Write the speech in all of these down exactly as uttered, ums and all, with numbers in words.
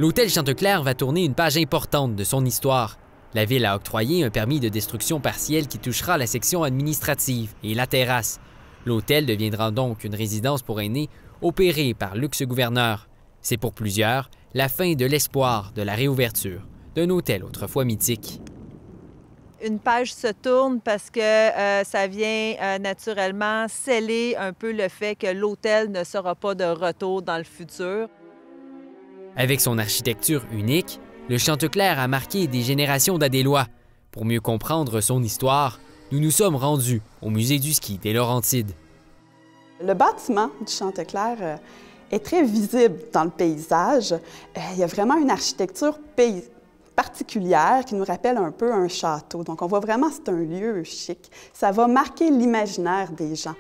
L'hôtel Chanteclair va tourner une page importante de son histoire. La ville a octroyé un permis de destruction partielle qui touchera la section administrative et la terrasse. L'hôtel deviendra donc une résidence pour aînés opérée par l'ex-gouverneur. C'est pour plusieurs la fin de l'espoir de la réouverture d'un hôtel autrefois mythique. Une page se tourne parce que euh, ça vient euh, naturellement sceller un peu le fait que l'hôtel ne sera pas de retour dans le futur. Avec son architecture unique, le Chanteclair a marqué des générations d'Adélois. Pour mieux comprendre son histoire, nous nous sommes rendus au musée du ski des Laurentides. Le bâtiment du Chanteclair euh, est très visible dans le paysage. Euh, il y a vraiment une architecture pays particulière qui nous rappelle un peu un château. Donc on voit vraiment que c'est un lieu chic. Ça va marquer l'imaginaire des gens.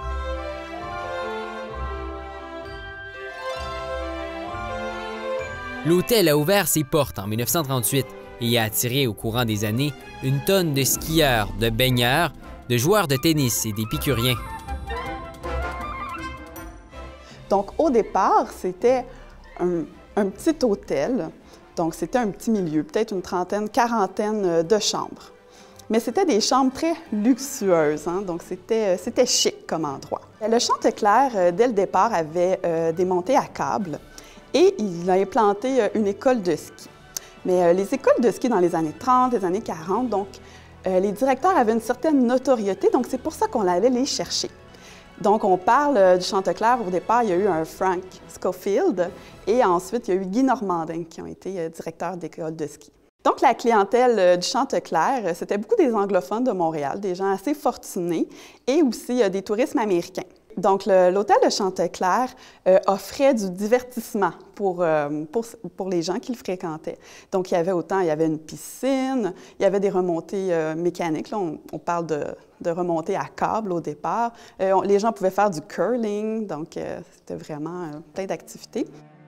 L'hôtel a ouvert ses portes en mille neuf cent trente-huit et a attiré au courant des années une tonne de skieurs, de baigneurs, de joueurs de tennis et d'épicuriens. Donc au départ, c'était un, un petit hôtel. Donc c'était un petit milieu, peut-être une trentaine, quarantaine de chambres. Mais c'était des chambres très luxueuses, hein? Donc c'était chic comme endroit. Le Chanteclair, dès le départ, avait euh, des montées à câbles. Et il a implanté une école de ski. Mais euh, les écoles de ski dans les années trente, les années quarante, donc euh, les directeurs avaient une certaine notoriété, donc c'est pour ça qu'on allait les chercher. Donc on parle euh, du Chanteclair, au départ, il y a eu un Frank Schofield et ensuite il y a eu Guy Normandin qui ont été euh, directeurs d'école de ski. Donc la clientèle euh, du Chanteclair, euh, c'était beaucoup des anglophones de Montréal, des gens assez fortunés et aussi euh, des touristes américains. Donc, l'hôtel de Chanteclair euh, offrait du divertissement pour, euh, pour, pour les gens qui le fréquentaient. Donc, il y avait autant, il y avait une piscine, il y avait des remontées euh, mécaniques. Là, on, on parle de, de remontées à câble au départ. Euh, on, les gens pouvaient faire du curling, donc euh, c'était vraiment euh, plein d'activités.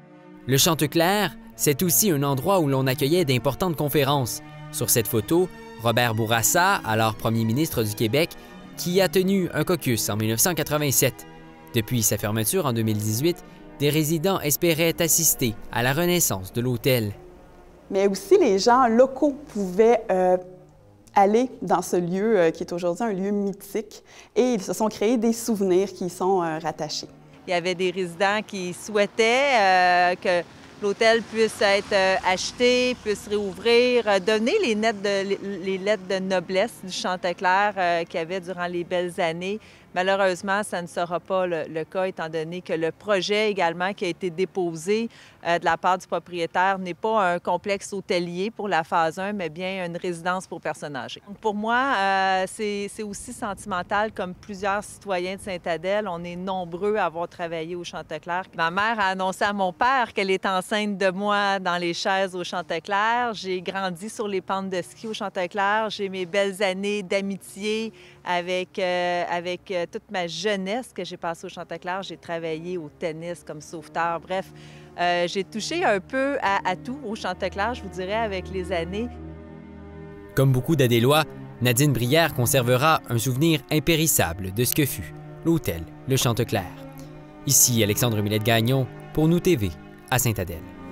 Le Chanteclair, c'est aussi un endroit où l'on accueillait d'importantes conférences. Sur cette photo, Robert Bourassa, alors premier ministre du Québec, qui a tenu un caucus en mille neuf cent quatre-vingt-sept. Depuis sa fermeture en deux mille dix-huit, des résidents espéraient assister à la renaissance de l'hôtel. Mais aussi, les gens locaux pouvaient euh, aller dans ce lieu euh, qui est aujourd'hui un lieu mythique et ils se sont créés des souvenirs qui y sont euh, rattachés. Il y avait des résidents qui souhaitaient euh, que l'hôtel puisse être euh, acheté, puisse réouvrir, euh, donner les, lettres de, les, les lettres de noblesse du Chanteclair euh, qu'il y avait durant les belles années. Malheureusement, ça ne sera pas le, le cas, étant donné que le projet également qui a été déposé euh, de la part du propriétaire n'est pas un complexe hôtelier pour la phase un, mais bien une résidence pour personnes âgées. Donc pour moi, euh, c'est aussi sentimental comme plusieurs citoyens de Sainte-Adèle. On est nombreux à avoir travaillé au Chanteclair. Ma mère a annoncé à mon père qu'elle est enceinte de moi dans les chaises au Chanteclair. J'ai grandi sur les pentes de ski au Chanteclair. J'ai mes belles années d'amitié avec, euh, avec euh, toute ma jeunesse que j'ai passée au Chanteclair. J'ai travaillé au tennis comme sauveteur. Bref, euh, j'ai touché un peu à, à tout au Chanteclair, je vous dirais, avec les années. Comme beaucoup d'Adélois, Nadine Brière conservera un souvenir impérissable de ce que fut l'hôtel Le Chanteclair. Ici Alexandre Millette-Gagnon pour Nous T V à Sainte-Adèle.